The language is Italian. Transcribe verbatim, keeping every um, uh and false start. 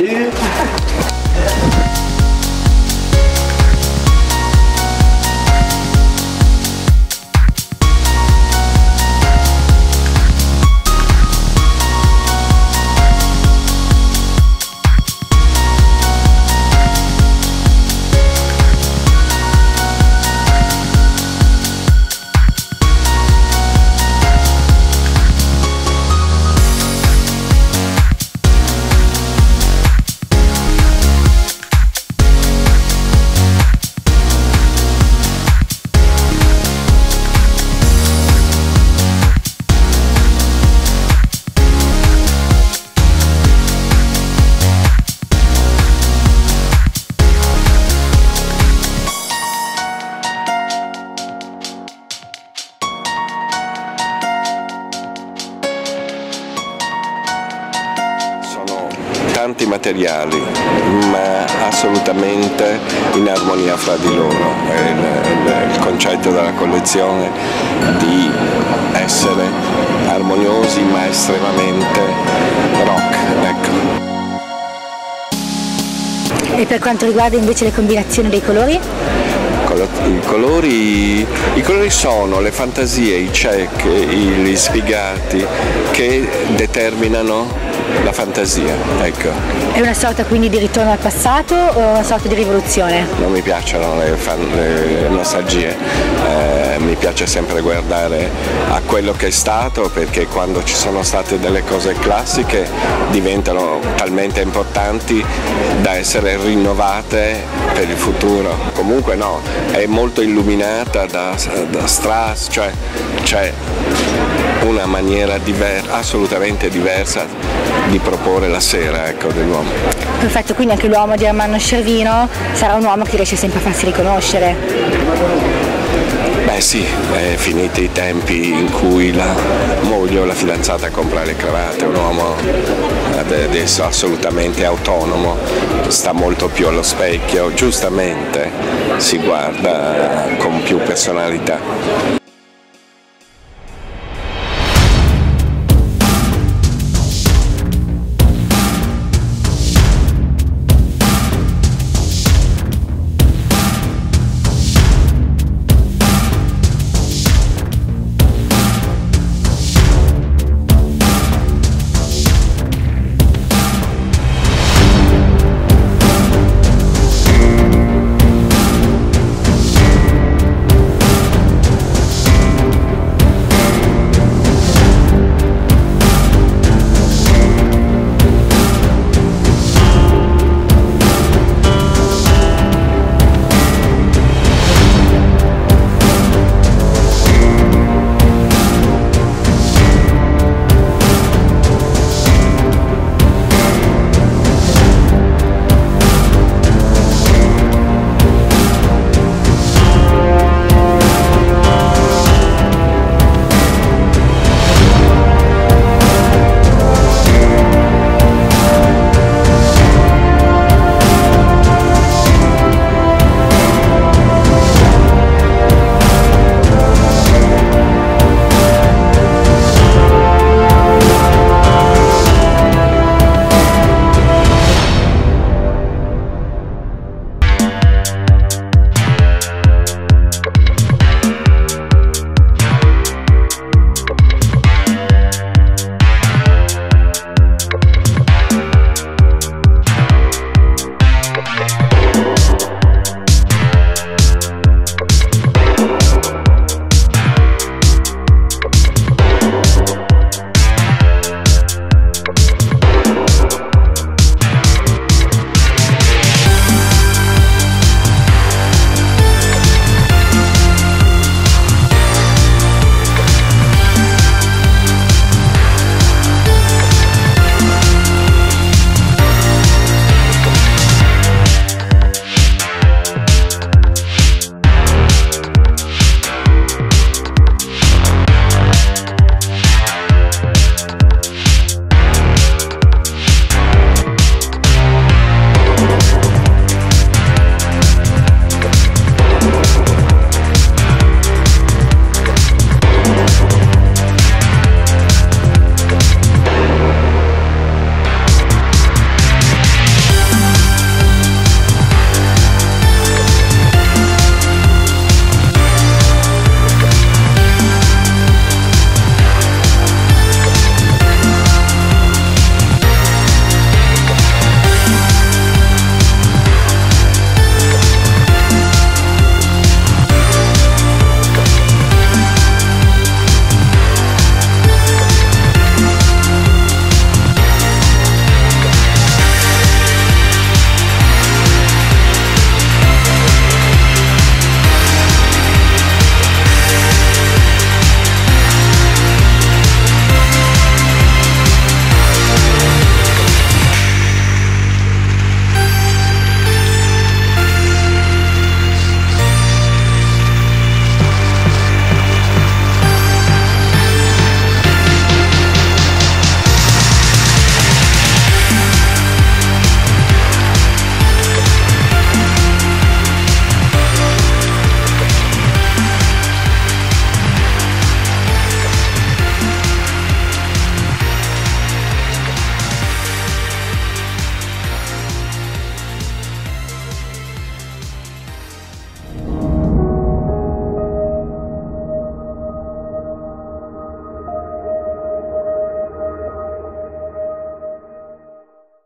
Salut. Tanti materiali, ma assolutamente in armonia fra di loro. È il, il, il concetto della collezione di essere armoniosi ma estremamente rock, ecco. E per quanto riguarda invece le combinazioni dei colori? I colori, I colori sono le fantasie, i check, gli sfigati che determinano la fantasia, ecco. È una sorta quindi di ritorno al passato o una sorta di rivoluzione? Non mi piacciono le, fan, le nostalgie, eh, mi piace sempre guardare a quello che è stato, perché quando ci sono state delle cose classiche diventano talmente importanti da essere rinnovate per il futuro. Comunque no, è molto illuminata da, da Strauss, cioè c'è una maniera diversa, assolutamente diversa di proporre la sera, ecco, dell'uomo. Perfetto, quindi anche l'uomo di Ermanno Scervino sarà un uomo che riesce sempre a farsi riconoscere. Beh sì, è finiti i tempi in cui la moglie o la fidanzata compra le cravatte, un uomo adesso assolutamente autonomo, sta molto più allo specchio, giustamente si guarda con più personalità.